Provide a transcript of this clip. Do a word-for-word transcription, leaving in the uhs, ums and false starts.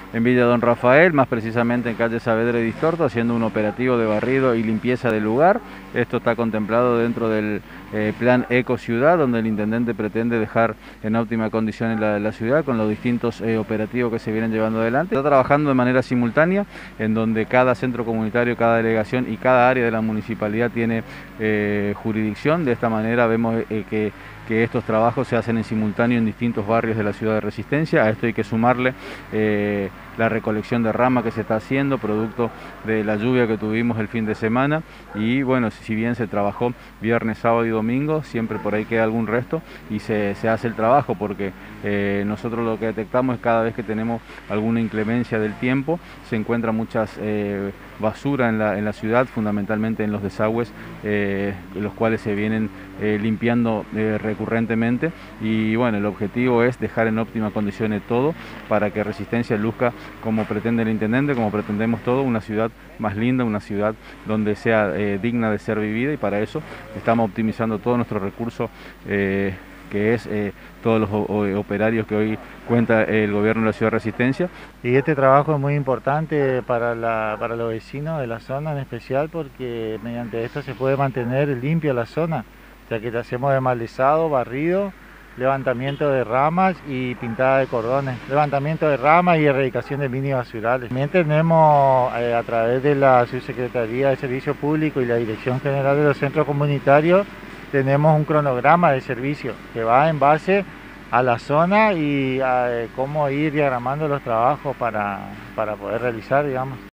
en Villa Don Rafael, más precisamente en calle Saavedra y Distorto, haciendo un operativo de barrido y limpieza del lugar. Esto está contemplado dentro del eh, plan Eco Ciudad, donde el intendente pretende dejar en óptima condición la, la ciudad con los distintos eh, operativos que se vienen llevando adelante. Está trabajando de manera simultánea, en donde cada centro comunitario, cada delegación y cada área de la municipalidad tiene eh, jurisdicción. De esta manera vemos eh, que que estos trabajos se hacen en simultáneo en distintos barrios de la ciudad de Resistencia. A esto hay que sumarle eh, la recolección de rama que se está haciendo, producto de la lluvia que tuvimos el fin de semana. Y bueno, si bien se trabajó viernes, sábado y domingo, siempre por ahí queda algún resto y se, se hace el trabajo, porque eh, nosotros lo que detectamos es cada vez que tenemos alguna inclemencia del tiempo, se encuentra muchas eh, basura en la, en la ciudad, fundamentalmente en los desagües, eh, los cuales se vienen eh, limpiando eh, recurrentemente. Y bueno, el objetivo es dejar en óptimas condiciones todo para que Resistencia luzca como pretende el intendente, como pretendemos todo, una ciudad más linda, una ciudad donde sea eh, digna de ser vivida, y para eso estamos optimizando todos nuestros recursos, eh, que es eh, todos los operarios que hoy cuenta el gobierno de la ciudad de Resistencia. Y este trabajo es muy importante para, la, para los vecinos de la zona en especial, porque mediante esto se puede mantener limpia la zona, ya que hacemos desmalezado, barrido, levantamiento de ramas y pintada de cordones, levantamiento de ramas y erradicación de mini basurales. También tenemos eh, a través de la Subsecretaría de Servicio Público y la Dirección General de los Centros Comunitarios, tenemos un cronograma de servicio que va en base a la zona y a eh, cómo ir diagramando los trabajos para, para poder realizar, digamos.